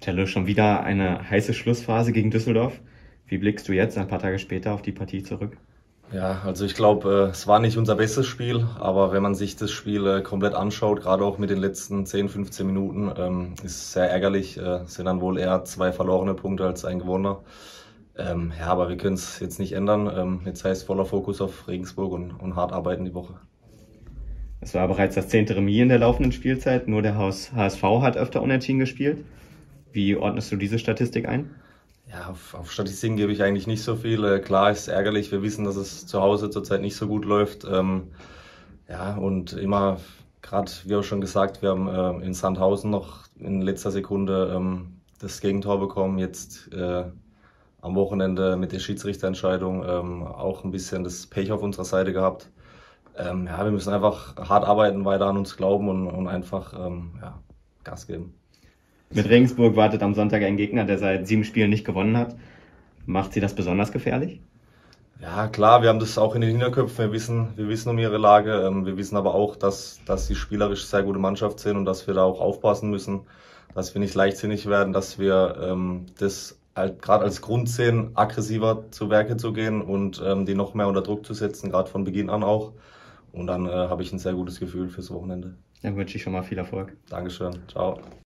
Telle, schon wieder eine heiße Schlussphase gegen Düsseldorf. Wie blickst du jetzt ein paar Tage später auf die Partie zurück? Ja, also ich glaube, es war nicht unser bestes Spiel, aber wenn man sich das Spiel komplett anschaut, gerade auch mit den letzten 10, 15 Minuten, ist es sehr ärgerlich. Sind dann wohl eher 2 verlorene Punkte als ein gewonnener. Ja, aber wir können es jetzt nicht ändern. Jetzt heißt voller Fokus auf Regensburg und hart arbeiten die Woche. Es war bereits das 10. Remis in der laufenden Spielzeit, nur der HSV hat öfter unentschieden gespielt. Wie ordnest du diese Statistik ein? Ja, auf Statistiken gebe ich eigentlich nicht so viel. Klar ist es ärgerlich, wir wissen, dass es zu Hause zurzeit nicht so gut läuft. Ja, und immer, gerade wie auch schon gesagt, wir haben in Sandhausen noch in letzter Sekunde das Gegentor bekommen. Jetzt am Wochenende mit der Schiedsrichterentscheidung auch ein bisschen das Pech auf unserer Seite gehabt. Ja, wir müssen einfach hart arbeiten, weiter an uns glauben und einfach ja, Gas geben. Mit Regensburg wartet am Sonntag ein Gegner, der seit 7 Spielen nicht gewonnen hat. Macht sie das besonders gefährlich? Ja, klar, wir haben das auch in den Hinterköpfen. Wir wissen um ihre Lage. Wir wissen aber auch, dass sie spielerisch sehr gute Mannschaft sind und dass wir da auch aufpassen müssen, dass wir nicht leichtsinnig werden, dass wir das halt gerade als Grund sehen, aggressiver zu Werke zu gehen und die noch mehr unter Druck zu setzen, gerade von Beginn an auch. Und dann habe ich ein sehr gutes Gefühl fürs Wochenende. Dann wünsche ich schon mal viel Erfolg. Dankeschön. Ciao.